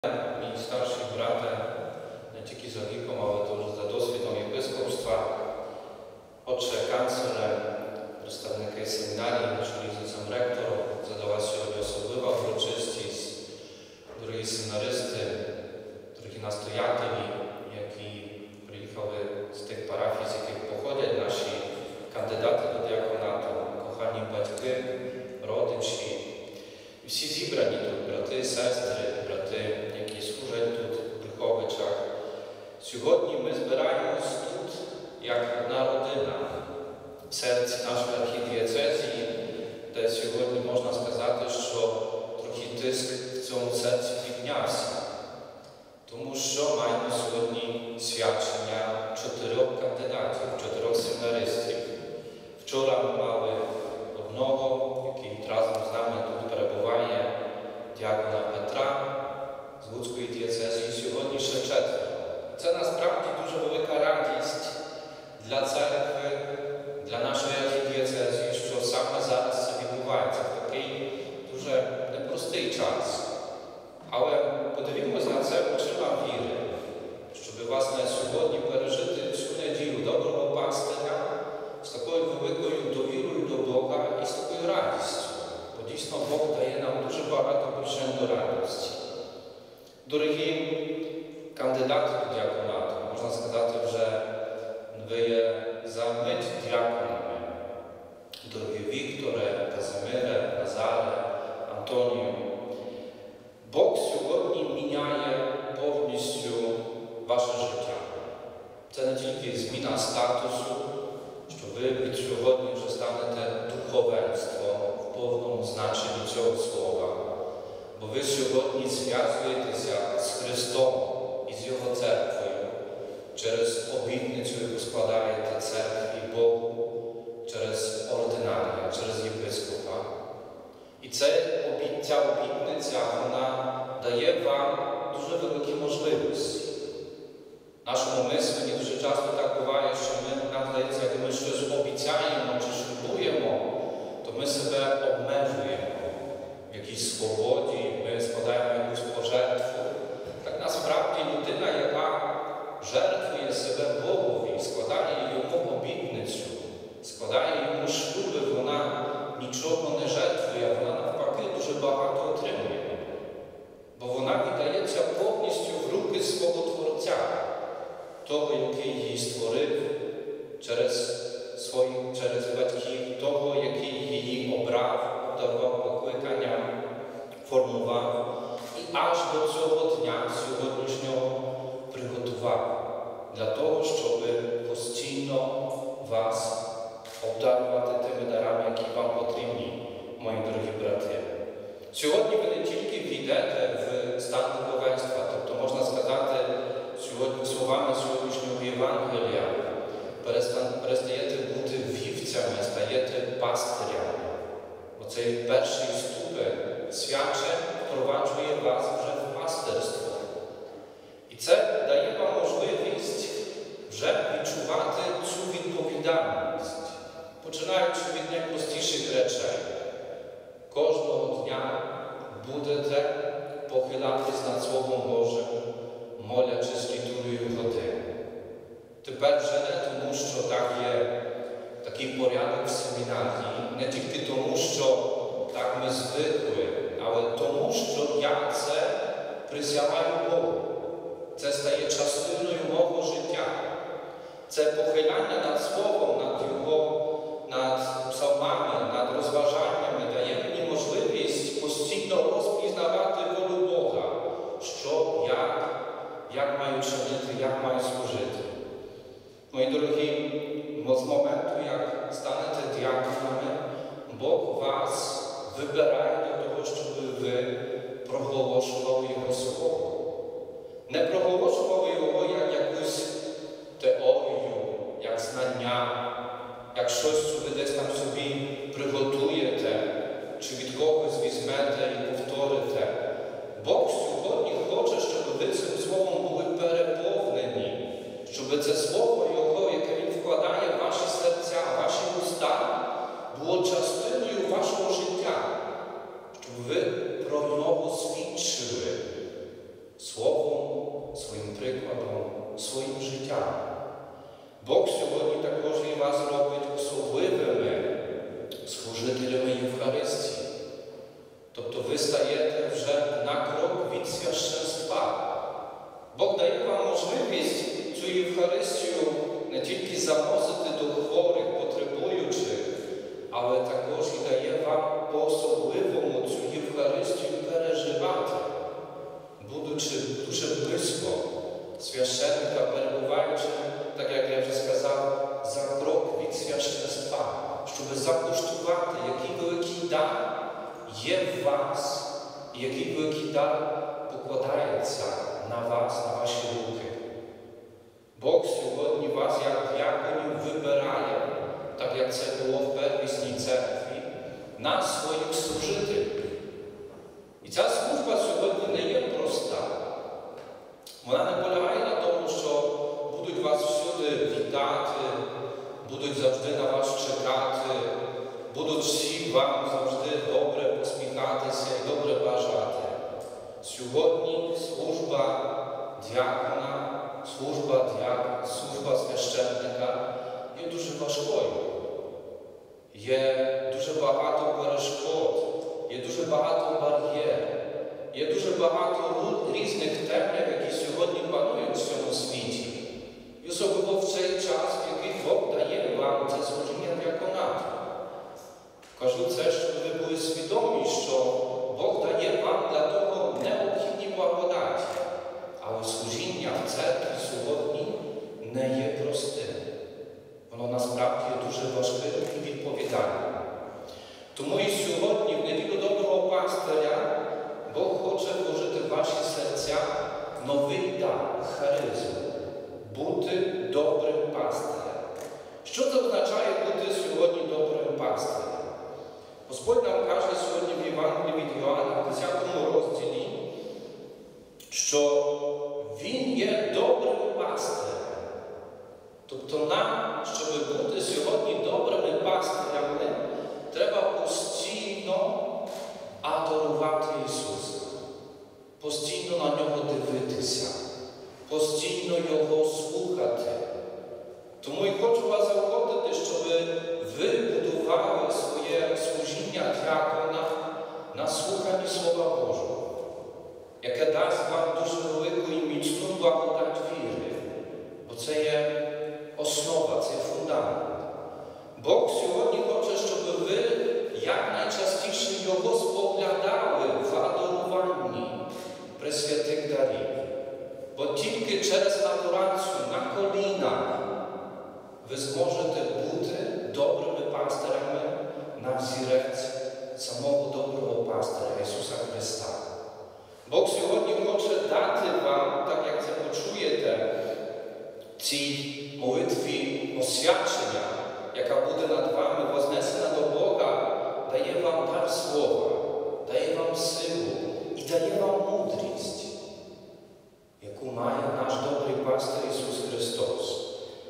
Mій старший брате, не тільки за віком, але теж за досвідом єпископства, отче канцлера, представники семінарії, на чолі з отцем ректором, задала сьогодні особлива урочистість, дорогі семінаристи, дорогі настоятелі, які приїхали з тих парафій, з яких походять наші кандидати до діаконату, кохані батьки, родичі, і всі зібрані тут, брати, сестри, брати, які служать тут в Брюховичах. Сьогодні ми збираємось тут, як одна родина, в серці нашої архідієцезії, де сьогодні можна сказати, що трохи тиск в цьому серці піднявся. Тому що маємо сьогодні свячення 4 кандидатів, 4 семінаристів. Вчора ми мали одного, який разом з нами тут перебуває, діакона Петра з Луцької дієцезії, сьогодні ще 4. Це насправді дуже велика радість для церкви, для нашої архідієцезії, що саме зараз це відбувається в такий дуже непростий час. Але подивімося на це очима віри, щоб, власне, сьогодні пережити цю неділю доброго пастиря з такою великою довірою до Бога і з такою радістю. Бо дійсно Бог дає нам дуже багато причин до радості. Дорогі кандидати до діаконату, можна сказати, вже ви є за мить діаконами. Дорогі Вікторе, Казимире, Назаре, Антонію. Бог сьогодні міняє повністю ваше життя. Це не тільки зміна статусу, що ви від сьогодні вже станете духовенством в повному значенні цього слова. Бо ви сьогодні зв'язуєтеся з Христом і з Його церквою через обітницю, яку складаєте церкві Богу, через ординарія, через єпископа. І ця обітниця, вона дає вам дуже великі можливості. В нашому мисленні дуже часто так буває, що ми, надається, як ми щось обіцяємо чи шлюбуємо, то ми себе обмежуємо в якійсь свободі, ми складаємо якусь пожертву. Так насправді людина, яка жертвує себе Богові, складає йому обітницю, складає йому шлюби, вона нічого не жертвує, вона навпаки дуже багато отримує. Бо вона віддається повністю в руки свого Творця, того, який її створив, через батьків, того, який її обрав, дарував покликання, формував і аж до цього дня сьогоднішнього приготував для того, щоб постійно вас обдарувати тими дарами, які вам потрібні, мої дорогі брати. Сьогодні ви не тільки війдете в стан духовенства, тобто, можна сказати, словами сьогоднішнього Євангелія, перестаєте бути вівцями, стаєте пастирями. Оцей перший ступень свяче впроваджує вас вже в пастирство. І це дає вам можливість вже відчувати цю відповідальність, починаючи від найпростіших речей. Кожного дня будете похилятись над Словом Божим, молячись літургію годин. Тепер вже не тому, що так є такий порядок в семінарії, не тільки тому, що так ми звикли, але тому, що я це присягаю Богу. Це стає частиною мого життя. Це похиляння над Словом, над псалмами, над розважаннями дає мені можливість постійно розпізнавати волю Бога, що як маю чинити, як маю служити. Мої дорогі, з моменту, як станете діаконами, Бог вас вибирає до того, щоб ви проголошували Його Слово. Не проголошували Його як якусь теорію, як знання, як щось, що ви десь там собі приготуєте, чи від когось візьмете і повторите. Бог сьогодні хоче, щоб ви цим Словом були переповнені, щоб це Слово Його, яке Він вкладає в ваші серця, в ваші уста, було частиною вашого життя, щоб ви про нього свідчили словом, своїм прикладом, своїм життям. Бог сьогодні також і вас робить особливими служителями Євхаристії. Тобто ви стаєте вже на крок від священства. Бог дає вам можливість цю Євхаристію не тільки заносити до хворих, потребуючих, але також і дає вам по-особливому цю Євхаристію переживати, будучи дуже близько священника, перебуваючи, так як я вже сказав, за крок від священства, щоб закуштувати, який великий дар є в вас, і який великий дар покладається на вас, на ваші руки. Бог сьогодні вас, як діаконів, вибирає, так як це було в первісній церкві, на своїх служителів. І ця служба сьогодні не є проста. Вона не полягає на тому, що будуть вас всюди вітати, будуть завжди на вас чекати, будуть всі вам завжди добре посміхатися і добре бажати. Сьогодні служба діакона, служба священника є дуже важкою. Є дуже багато перешкод, є дуже багато бар'єр, є дуже багато різних темряв, які сьогодні панують в цьому світі. І особливо в цей час, в який Бог дає вам це служіння діаконату. Кажу це, щоб ви були свідомі, що Бог дає вам для того необхідні благодаті. Але служіння в церкві сьогодні не є простим. Воно насправді є дуже важким і відповідальним. Тому і сьогодні, в неділю Доброго Пастиря, Бог хоче вложити в ваші серця новий дар, харизму. Бути добрим пастирем. Що це означає бути сьогодні добрим пастирем? Господь нам каже сьогодні в Євангелії від Йоанна, в 10 розділі, що Він є добрим пастирем. Тобто нам, щоб бути сьогодні добрими пастирями, треба постійно адорувати Ісуса, постійно на Нього дивитися, постійно Його слухати. Тому і хочу вас заохотити, щоб ви будували своє служіння діакона на слуханні Слова Божого, яке дасть вам дуже велику і міцну благодать віри, бо це є основа, це є фундамент. Бог сьогодні хоче, щоб ви якнайчастіше Його споглядали в адоруванні пресвятих дарів. Бо тільки через адорацію на колінах ви зможете бути добрими пастирями на взірець самого доброго пастиря Ісуса Христа. Бог сьогодні хоче дати вам, так як це почуєте, цій молитві освячення, яка буде над вами вознесена до Бога, дає вам дар слова, дає вам силу і дає вам мудрість, яку має наш добрий пастир Ісус Христос.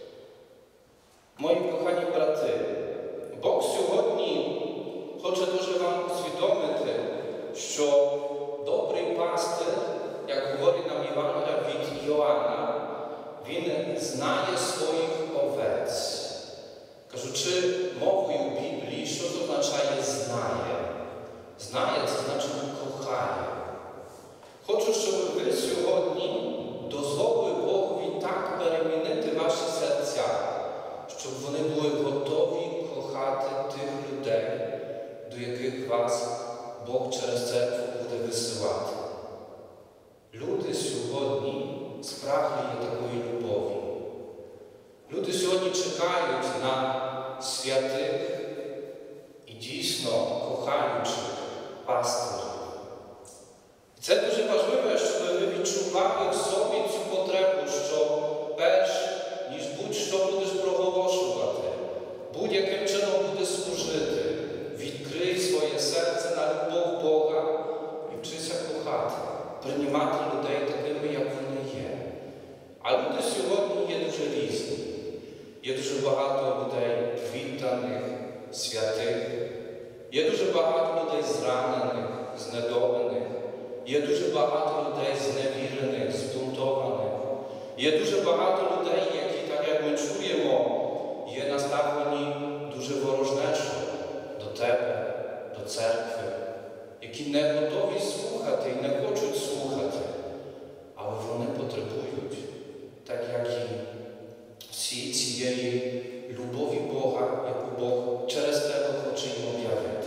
Мої кохані брати, Бог сьогодні хоче дуже вам усвідомити, що добрий пастир, як говорить нам Євангелія від Йоанна, він знає своїх овець. Кажучи мовою Біблії, що це означає знає? Знає – це значить кохає. Хочу, щоб ви сьогодні дозволили Богові так перемінити ваші серця, щоб вони були готові кохати тих людей, до яких вас Бог через церкву буде висилати. Люди сьогодні спраглі такої любові. Люди сьогодні чекають на святих і дійсно кохаючих пастирів. Це дуже важливо, щоб ви відчували в собі цю потребу, що перш ніж будь-що будеш проголошувати, будь-яким чином будеш служити, відкрий своє серце на любов Бога і вчися кохати, приймати людей такими, як вони є. А люди сьогодні є дуже різні. Є дуже багато людей відданих, святих. Є дуже багато людей зранених, знедолених. Є дуже багато людей зневірених, збунтованих. Є дуже багато людей, які, так як ми чуємо, є наставлені дуже ворожнечо до тебе, до церкви, які не готові слухати і не хочуть слухати, але вони потребують, так як і всі цієї любові Бога, яку Бог через тебе хоче їм об'явити.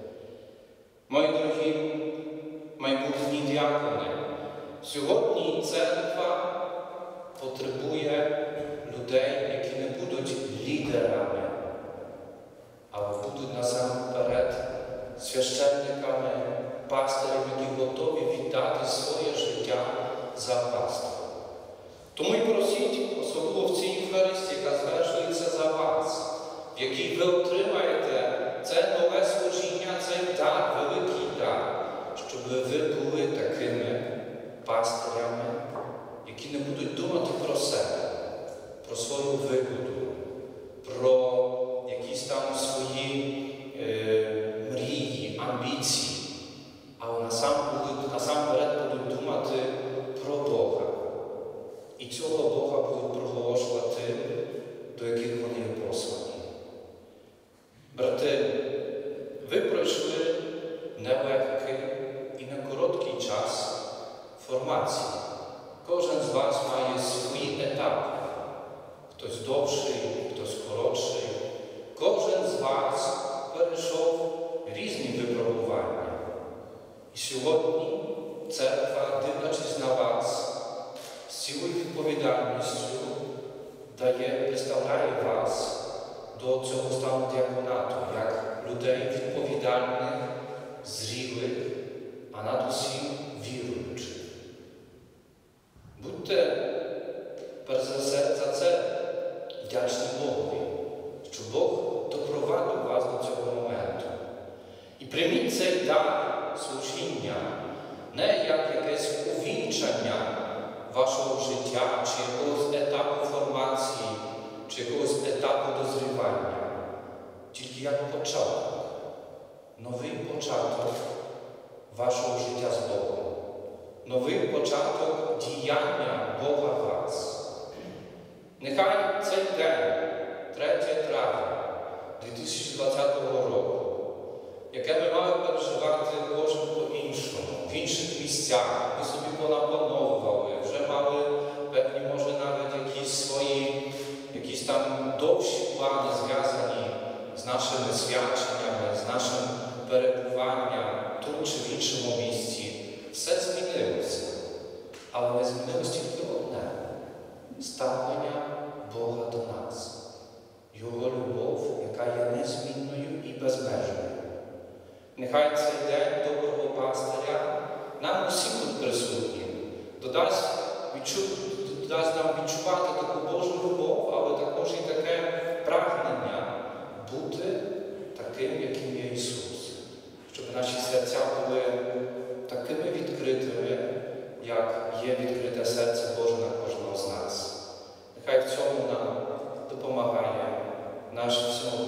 Мої дорогі майбутні діакони, сьогодні церква потребує людей, які не будуть лідерами, але будуть насамперед священниками, пастирами, які готові віддати своє життя за паство. Тому й просіть, особливо в цій Євхаристії, яка звершується за вас, в якій ви отримаєте це нове служіння, цей дар, великий дар, щоб ви були такими пастирями, які не будуть думати про себе, про свою вигоду, про якісь там свої мрії, амбіції, але насамперед будуть думати про Бога. І цього Бога будуть проголошувати, до яких вони є послані. Брати, ви пройшли нелегкий і на короткий час формації. Кожен з вас має свої етапи. Хтось довший, хтось коротший. Кожен з вас перейшов різні випробування. І сьогодні церква, дивлячись на вас, з цілою відповідальністю представляє вас до цього стану діаконату, як людей відповідальних, зрілих, а над усім віруючих. Будьте перш за це вдячні Богові, що Бог допровадив вас до цього моменту. І прийміть цей дар служіння не як якесь увінчання вашого життя, чи якогось етапу формації, чи якогось етапу дозрівання, тільки як початок, новий початок вашого життя з Богом, новий початок діяння Бога в вас. Нехай цей день, 3 травня 2020 року, яке ми мали переживати кожен по-іншому, в інших місцях, ми собі понаплановували, вже мали певні, може, навіть якісь там довші плани, зв'язані з нашими свяченнями, з нашим перебуванням тут чи в іншому місці. Все змінилося. Але не змінилося тільки одне – ставлення Бога до нас. Його любов, яка є незмінною і безмежною. Нехай цей день доброго пастиря нам усім тут присутнім додасть нам відчувати таку Божу любов, але також і таке прагнення бути таким, яким є Ісус. Щоб наші серця були такими відкритими, як є відкрите серце Боже на кожного з нас. Нехай в цьому нам допомагає наш всемогутній